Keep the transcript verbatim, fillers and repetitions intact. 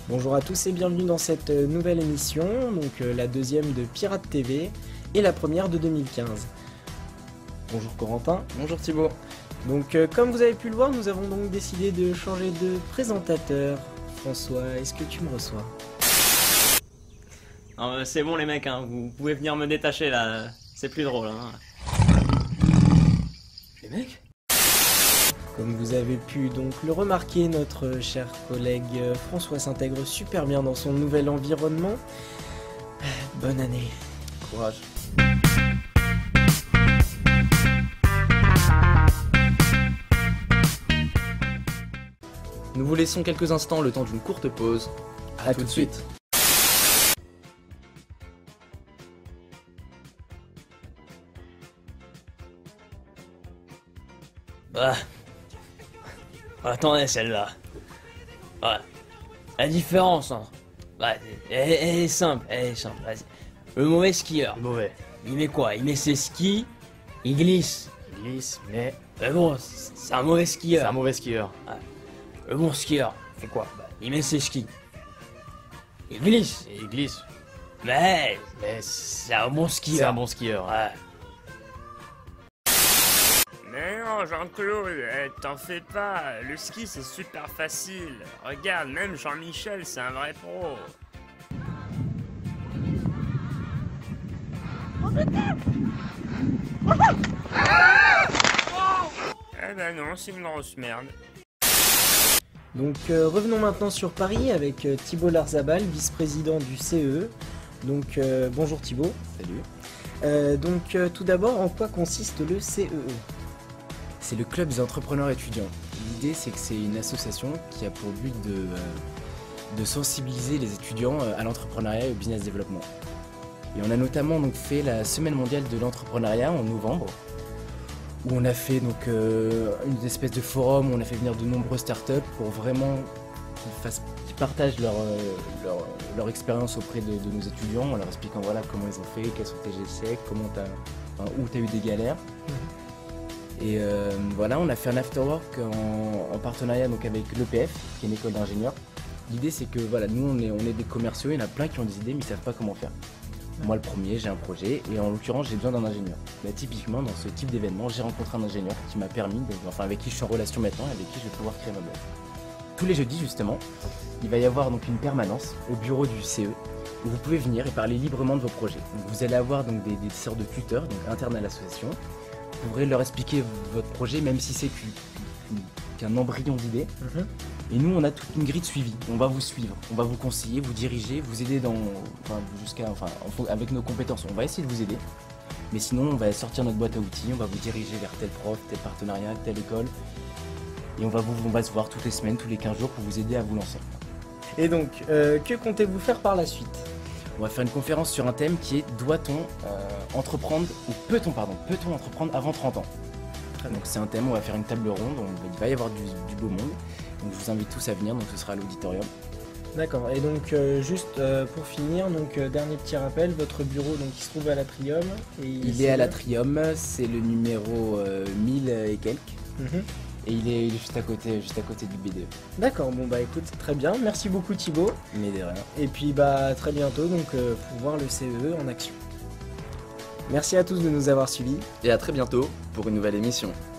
Bonjour à tous et bienvenue dans cette nouvelle émission, donc euh, la deuxième de Pirate T V et la première de deux mille quinze. Bonjour Corentin. Bonjour Thibaut. Donc euh, comme vous avez pu le voir, nous avons donc décidé de changer de présentateur. François, est-ce que tu me reçois? Non, c'est bon les mecs, hein, vous pouvez venir me détacher là, c'est plus drôle. Hein. Les mecs? Comme vous avez pu donc le remarquer, notre cher collègue euh, François s'intègre super bien dans son nouvel environnement. Bonne année. Courage. Nous vous laissons quelques instants le temps d'une courte pause. A tout de suite. Bah. Attendez celle-là. Ouais. La différence, hein. Bah, elle, elle est simple, elle est simple, vas-y. Le mauvais skieur. Le mauvais. Il met quoi? Il met ses skis, il glisse. Il glisse, mais Mais bon, c'est un mauvais c'est skieur. un mauvais skieur. Le bon skieur, il fait quoi? Bah, il met ses skis. Il glisse. Et il glisse, Mais mais c'est un bon skieur. c'est un bon skieur. Ouais. Mais non, Jean-Claude, eh, t'en fais pas, le ski c'est super facile. Regarde, même Jean-Michel, c'est un vrai pro. Eh ben non, c'est une grosse merde. Donc euh, revenons maintenant sur Paris avec euh, Thibaut Larzabal, vice-président du C E E. Donc euh, bonjour Thibaut. Salut. Euh, donc euh, tout d'abord, en quoi consiste le C E E? C'est le club des entrepreneurs étudiants. L'idée, c'est que c'est une association qui a pour but de, euh, de sensibiliser les étudiants euh, à l'entrepreneuriat et au business développement. Et on a notamment donc fait la semaine mondiale de l'entrepreneuriat en novembre, où on a fait donc euh, une espèce de forum où on a fait venir de nombreuses startups pour vraiment qu'ils fassent, qu'ils partagent leur, euh, leur, leur expérience auprès de, de nos étudiants, en leur expliquant voilà comment ils ont fait, quels sont tes essais, comment t'as, enfin, où tu as eu des galères. Et euh, voilà, on a fait un afterwork en, en partenariat donc avec l'E P F, qui est une école d'ingénieurs. L'idée c'est que voilà, nous on est, on est des commerciaux, il y en a plein qui ont des idées mais ils savent pas comment faire. Moi le premier, j'ai un projet et en l'occurrence j'ai besoin d'un ingénieur. Bah, typiquement dans ce type d'événement, j'ai rencontré un ingénieur qui m'a permis, de, enfin avec qui je suis en relation maintenant et avec qui je vais pouvoir créer ma boîte. Tous les jeudis justement, il va y avoir donc une permanence au bureau du C E où vous pouvez venir et parler librement de vos projets. Donc, vous allez avoir donc des, des sortes de tuteurs donc internes à l'association. Vous pourrez leur expliquer votre projet même si c'est qu'un embryon d'idée. Mhm. Et nous, on a toute une grille de suivi. On va vous suivre, on va vous conseiller, vous diriger, vous aider dans, enfin, jusqu'à, enfin, en fon- avec nos compétences. On va essayer de vous aider. Mais sinon, on va sortir notre boîte à outils, on va vous diriger vers tel prof, tel partenariat, telle école. Et on va, vous, on va se voir toutes les semaines, tous les quinze jours pour vous aider à vous lancer. Et donc, euh, que comptez-vous faire par la suite? On va faire une conférence sur un thème qui est doit-on euh, entreprendre, ou peut-on, pardon, peut-on entreprendre avant trente ans? Donc c'est un thème, on va faire une table ronde, on- il va y avoir du, du beau monde. Donc je vous invite tous à venir, donc ce sera à l'auditorium. D'accord, et donc euh, juste euh, pour finir, donc euh, dernier petit rappel, votre bureau donc il se trouve à l'Atrium. Et Il est à l'Atrium, c'est le numéro euh, mille et quelques. Mhm. Et il est, il est juste à côté, juste à côté du B D E. D'accord, bon bah écoute, très bien, merci beaucoup Thibaut. Mais de rien. Et puis bah très bientôt donc euh, pour voir le C E E en action. Merci à tous de nous avoir suivis. Et à très bientôt pour une nouvelle émission.